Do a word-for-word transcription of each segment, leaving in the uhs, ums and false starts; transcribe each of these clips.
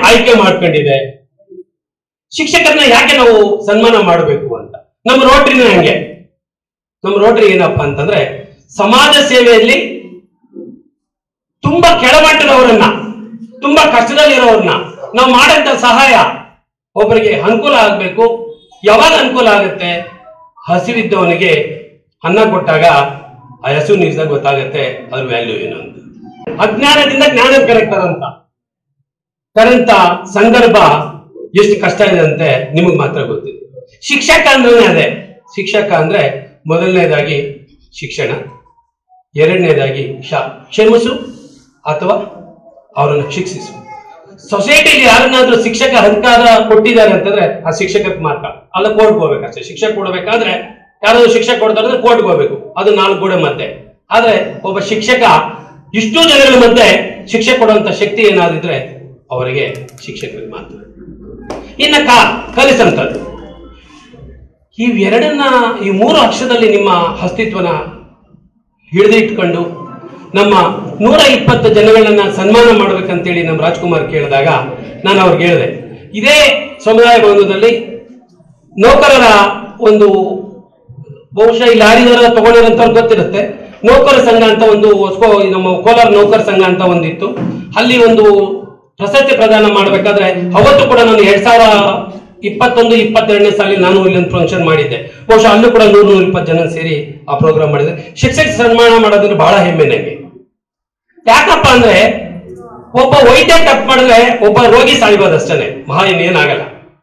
ಆಯ್ಕೆ ಮಾಡ್ಕೊಂಡಿದೆ. ಶಿಕ್ಷಕರನ್ನ ಯಾಕೆ ನಾವು ಸನ್ಮಾನ ಮಾಡಬೇಕು ಅಂತ ನಮ್ಮ ರೋಟರಿನ ಹಂಗೆ. ನಮ್ಮ ರೋಟರಿ ಏನಪ್ಪಾ ಅಂತಂದ್ರೆ ಸಮಾಜ ಸೇವೆಯಲ್ಲಿ ತುಂಬಾ ಕೆಳಮಟ್ಟದವರನ್ನ, ತುಂಬಾ ಕಷ್ಟದಲ್ಲಿರೋರನ್ನ ನಾವು ಮಾಡಂತ ಸಹಾಯ ಒಬ್ಬರಿಗೆ ಅನುಕೂಲ ಆಗ್ಬೇಕು. ಯಾವಾಗ ಅನುಕೂಲ ಆಗುತ್ತೆ? ಹಸಿವಿದ್ದವನಿಗೆ ಅನ್ನ ಕೊಟ್ಟಾಗ ಆ ಹಸು ನೀರಿಸಿದಾಗ ಗೊತ್ತಾಗುತ್ತೆ ಅದ್ರ ವ್ಯಾಲ್ಯೂ ಏನು ಅಂತ. ಅಜ್ಞಾನದಿಂದ ಜ್ಞಾನ ಕರೆಕ್ತಾರಂತ ಕರಂತ ಸಂದರ್ಭ ಎಷ್ಟು ಕಷ್ಟ ಇದೆ ಅಂತೆ ನಿಮಗ್ ಮಾತ್ರ ಗೊತ್ತಿದೆ. ಶಿಕ್ಷಕ ಅಂದ್ರೆ ಅದೇ. ಶಿಕ್ಷಕ ಅಂದ್ರೆ ಮೊದಲನೇದಾಗಿ ಶಿಕ್ಷಣ, ಎರಡನೇದಾಗಿ ಕ್ಷಮಿಸು ಅಥವಾ ಅವರನ್ನು ಶಿಕ್ಷಿಸು. ಸೊಸೈಟಿಲಿ ಯಾರನ್ನಾದ್ರೂ ಶಿಕ್ಷಕ ಅಧಿಕಾರ ಕೊಟ್ಟಿದ್ದಾರೆ ಅಂತಂದ್ರೆ ಆ ಶಿಕ್ಷಕಕ್ಕೆ ಮಾತ್ರ. ಅಲ್ಲ ಕೋರ್ಟ್ಗೆ ಹೋಗ್ಬೇಕಷ್ಟೇ. ಶಿಕ್ಷಕ ಕೊಡಬೇಕಾದ್ರೆ ಯಾರಾದ್ರೂ ಶಿಕ್ಷಕ ಕೊಡ್ತಾರೆ ಅಂದ್ರೆ ಕೋರ್ಟ್ಗೆ ಹೋಗ್ಬೇಕು, ಅದು ನಾಲ್ಕು ಗೋಡೆ ಮಧ್ಯೆ. ಆದ್ರೆ ಒಬ್ಬ ಶಿಕ್ಷಕ ಇಷ್ಟು ಜನಗಳ ಮಧ್ಯೆ ಶಿಕ್ಷೆ ಕೊಡುವಂತ ಶಕ್ತಿ ಏನಾದಿದ್ರೆ ಅವರಿಗೆ ಶಿಕ್ಷಕರಿಗೆ ಮಾತ್ರ. ಇನ್ನ ಕಾ ಕಲಿಸಂತದ್ದು ಇವೆರಡನ್ನ, ಈ ಮೂರು ಅಕ್ಷರದಲ್ಲಿ ನಿಮ್ಮ ಅಸ್ತಿತ್ವನ ಹಿಡಿದಿಟ್ಕೊಂಡು ನಮ್ಮ ನೂರ ಇಪ್ಪತ್ತು ಜನಗಳನ್ನ ಸನ್ಮಾನ ಮಾಡ್ಬೇಕಂತೇಳಿ ನಮ್ಮ ರಾಜ್ಕುಮಾರ್ ಕೇಳಿದಾಗ ನಾನು ಅವ್ರಿಗೆ ಹೇಳಿದೆ, ಇದೇ ಸಮುದಾಯ ಭವನದಲ್ಲಿ ನೌಕರರ ಒಂದು, ಬಹುಶಃ ಈ ಲಾರಿದರ ತಗೊಂಡಿರೋಂಥವ್ರು ಗೊತ್ತಿರುತ್ತೆ, ನೌಕರ ಸಂಘ ಅಂತ ಒಂದು ನಮ್ಮ ಕೋಲಾರ ನೌಕರ ಸಂಘ ಅಂತ ಒಂದಿತ್ತು. ಅಲ್ಲಿ ಒಂದು ಪ್ರಶಸ್ತಿ ಪ್ರದಾನ ಮಾಡಬೇಕಾದ್ರೆ ಅವತ್ತು ಕೂಡ ನಾನು ಎರಡ್ ಸಾವಿರ ಇಪ್ಪತ್ತೊಂದು ಇಪ್ಪತ್ತೆರಡನೇ ಸಾಲಿ ನಾನು ಇಲ್ಲೊಂದು ಫಂಕ್ಷನ್ ಮಾಡಿದ್ದೆ. ಬಹುಶಃ ಅಲ್ಲೂ ಕೂಡ ನೂರ ನೂರ ಇಪ್ಪತ್ತು ಜನ ಸೇರಿ ಆ ಪ್ರೋಗ್ರಾಮ್ ಮಾಡಿದೆ. ಶಿಕ್ಷಕ ಸನ್ಮಾನ ಮಾಡೋದ್ರೆ ಬಹಳ ಹೆಮ್ಮೆ ನನಗೆ. ಯಾಕಪ್ಪ ಅಂದ್ರೆ ಒಬ್ಬ ವೈದ್ಯ ತಪ್ಪು ಮಾಡಿದ್ರೆ ಒಬ್ಬ ರೋಗಿ ಸಾಯ್ಬೋದು ಅಷ್ಟೇ, ಮಹಾ ಇನ್ನೇನಾಗಲ್ಲ.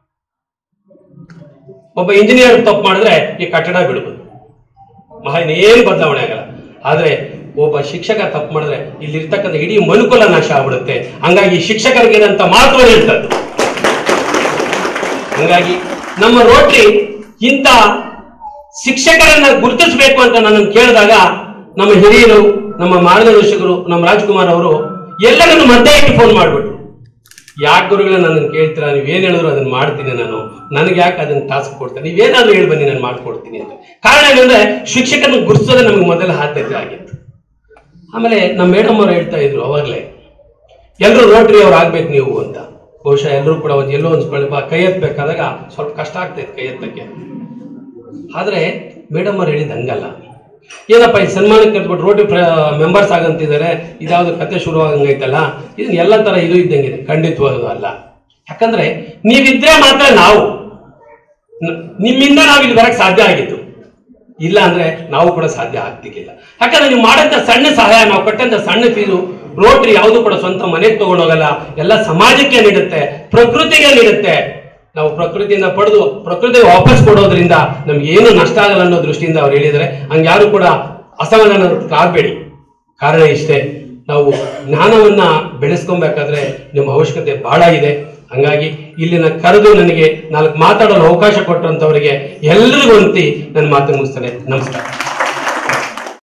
ಒಬ್ಬ ಇಂಜಿನಿಯರ್ ತಪ್ಪು ಮಾಡಿದ್ರೆ ಈ ಕಟ್ಟಡ ಬಿಡ್ಬೋದು, ಮಹಾ ಇನ್ನೇನು ಬದಲಾವಣೆ ಆಗಲ್ಲ. ಆದ್ರೆ ಒಬ್ಬ ಶಿಕ್ಷಕ ತಪ್ಪು ಮಾಡಿದ್ರೆ ಇಲ್ಲಿರ್ತಕ್ಕಂಥ ಇಡೀ ಮನುಕುಲ ನಾಶ ಆಗ್ಬಿಡುತ್ತೆ. ಹಂಗಾಗಿ ಶಿಕ್ಷಕರಿಗೆ ಏನಂತ ಮಾತ್ರ ಹೇಳ್ತದ್ದು. ಹಂಗಾಗಿ ನಮ್ಮ ರೋಟರಿ ಇಂಥ ಶಿಕ್ಷಕರನ್ನ ಗುರುತಿಸಬೇಕು ಅಂತ ನಾನು ಕೇಳಿದಾಗ ನಮ್ಮ ಹಿರಿಯರು, ನಮ್ಮ ಮಾರ್ಗದರ್ಶಕರು, ನಮ್ಮ ರಾಜ್ಕುಮಾರ್ ಅವರು ಎಲ್ಲರನ್ನು ಮಧ್ಯೆ ಇಟ್ಟು ಫೋನ್ ಮಾಡ್ಬಿಟ್ರು. ಯಾಕೆ ಗುರುಗಳನ್ನ ನನ್ನ ಕೇಳ್ತೀರಾ, ನೀವೇನ್ ಹೇಳಿದ್ರು ಅದನ್ನ ಮಾಡ್ತೀನಿ ನಾನು, ನನಗೆ ಯಾಕೆ ಅದನ್ನ ಟಾಸ್ಕ್ ಕೊಡ್ತಾರೆ, ನೀವೇನಾದ್ರೂ ಹೇಳಿ ಬನ್ನಿ ನಾನು ಮಾಡ್ಕೊಡ್ತೀನಿ ಅಂತ. ಕಾರಣ ಏನಂದ್ರೆ ಶಿಕ್ಷಕರನ್ನು ಗುರುತಿಸೋದೇ ನಮ್ಗೆ ಮೊದಲ ಆದ್ಯತೆ ಆಗಿತ್ತು. ಆಮೇಲೆ ನಮ್ಮ ಮೇಡಮ್ ಅವರು ಹೇಳ್ತಾ ಇದ್ರು ಅವಾಗ್ಲೇ, ಎಲ್ಲರೂ ರೋಟರಿ ಅವ್ರು ಆಗ್ಬೇಕು ನೀವು ಅಂತ. ಬಹುಶಃ ಎಲ್ಲರೂ ಕೂಡ ಒಂದು ಎಲ್ಲೋ ಒಂದು ಸ್ವಲ್ಪ ಕೈ ಎತ್ತಬೇಕಾದಾಗ ಸ್ವಲ್ಪ ಕಷ್ಟ ಆಗ್ತೈತೆ ಕೈ ಎತ್ತಕ್ಕೆ. ಆದ್ರೆ ಮೇಡಮ್ ಅವ್ರು ಹೇಳಿದ ಹಂಗಲ್ಲ, ಏನಪ್ಪ ಈ ಸನ್ಮಾನಕ್ಕೆ ಕರೆದ್ಬಿಟ್ಟು ರೋಟರಿ ಮೆಂಬರ್ಸ್ ಆಗಂತಿದ್ದಾರೆ, ಇದ್ಯಾವ್ದು ಕತೆ ಶುರುವಾಗಂಗೈತಲ್ಲ, ಇದನ್ನ ಎಲ್ಲ ತರ ಇದು ಇದ್ದಂಗಿದೆ. ಖಂಡಿತವಾಗೂ ಅಲ್ಲ. ಯಾಕಂದ್ರೆ ನೀವಿದ್ರೆ ಮಾತ್ರ ನಾವು, ನಿಮ್ಮಿಂದ ನಾವು ಇಲ್ಲಿ ಬರಕ್ ಸಾಧ್ಯ ಆಗಿತ್ತು. ಇಲ್ಲ ಅಂದ್ರೆ ನಾವು ಕೂಡ ಸಾಧ್ಯ ಆಗ್ತಿರ್ಲಿಲ್ಲ. ಯಾಕಂದ್ರೆ ನೀವು ಮಾಡಂತ ಸಣ್ಣ ಸಹಾಯ, ನಾವು ಕೊಟ್ಟಂತ ಸಣ್ಣ ಫೀಸು, ರೋಟರಿ ಯಾವುದು ಕೂಡ ಸ್ವಂತ ಮನೆಗೆ ತಗೊಂಡೋಗಲ್ಲ, ಎಲ್ಲ ಸಮಾಜಕ್ಕೆ ನೀಡುತ್ತೆ, ಪ್ರಕೃತಿಗೆ ನೀಡುತ್ತೆ. ನಾವು ಪ್ರಕೃತಿಯಿಂದ ಪಡೆದು ಪ್ರಕೃತಿಗೆ ವಾಪಸ್ ಕೊಡೋದ್ರಿಂದ ನಮ್ಗೆ ಏನು ನಷ್ಟ ಆಗಲ್ಲ ಅನ್ನೋ ದೃಷ್ಟಿಯಿಂದ ಅವ್ರು ಹೇಳಿದರೆ ಹಂಗೆ ಯಾರು ಕೂಡ ಅಸಮಾಧಾನ ಆಗ್ಬೇಡಿ. ಕಾರಣ ಇಷ್ಟೇ, ನಾವು ಜ್ಞಾನವನ್ನ ಬೆಳೆಸ್ಕೊಬೇಕಾದ್ರೆ ನಿಮ್ಮ ಅವಶ್ಯಕತೆ ಬಹಳ ಇದೆ. ಹಂಗಾಗಿ ಇಲ್ಲಿನ ಕರೆದು ನನಗೆ ನಾಲ್ಕು ಮಾತಾಡಲು ಅವಕಾಶ ಕೊಟ್ಟಂತವರಿಗೆ ಎಲ್ಲರಿಗೂ ಅಂತಿ ನನ್ನ ಮಾತು ಮುಗಿಸ್ತೇನೆ. ನಮಸ್ಕಾರ.